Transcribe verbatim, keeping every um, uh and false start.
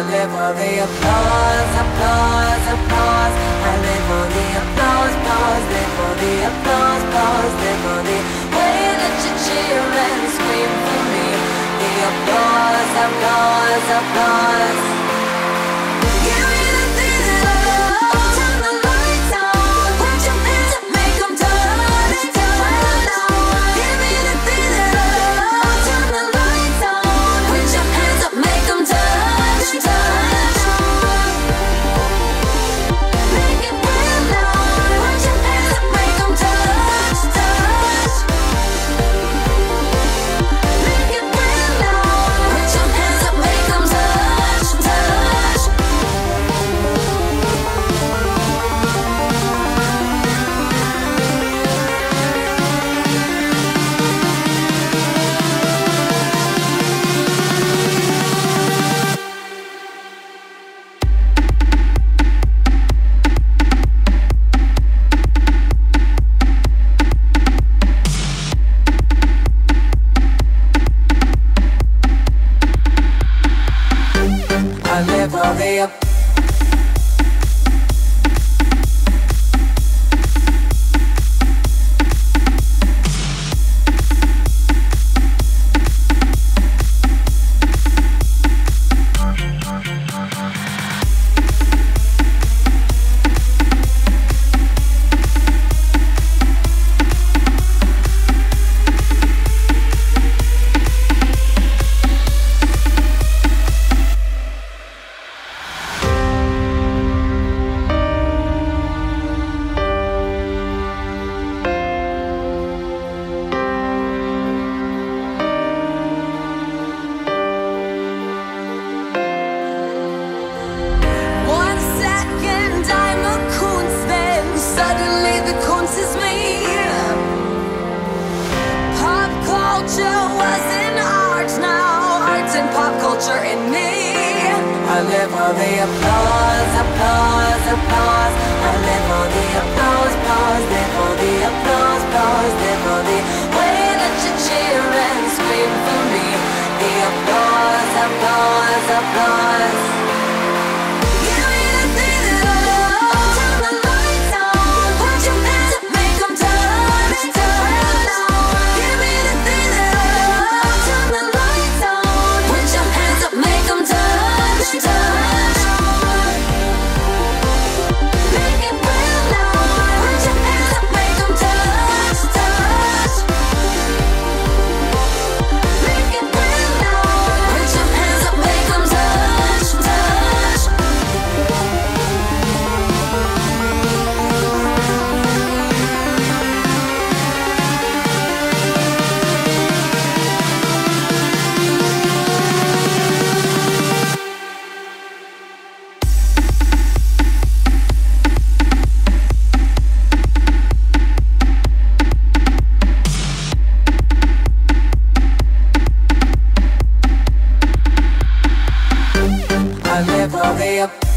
live for the applause, applause, applause. I live for the applause, applause. Live for the applause, applause. Live for the way that you cheer and scream for me. The applause, applause, applause. Give me the thing that I love. Turn the lights on. Put your hands up, make 'em touch, touch. Give me the thing that I love. Turn the lights on. Put your hands up, make 'em touch, touch. Make it real loud. Put your hands up, make 'em touch, touch. Make it real loud. Put your hands up, make 'em touch, touch. I live for the up. One second I'm a Kunz, then suddenly the Kunz is me. Pop culture wasn't art, now art's and pop culture in me. I live for the applause, applause, applause. I live for the applause, applause. Live for the applause, applause. Live for the way that you cheer and scream for me. The applause, applause, applause. Give me the thing that I love. Turn the lights on. Put your hands up, make 'em touch, touch. Give me the thing that I love. Turn the lights on. Put your hands up, make 'em touch, touch. Make it real loud. Put your hands up, make 'em touch, touch. Make it real loud. Put your hands up, make 'em touch, touch. I live for the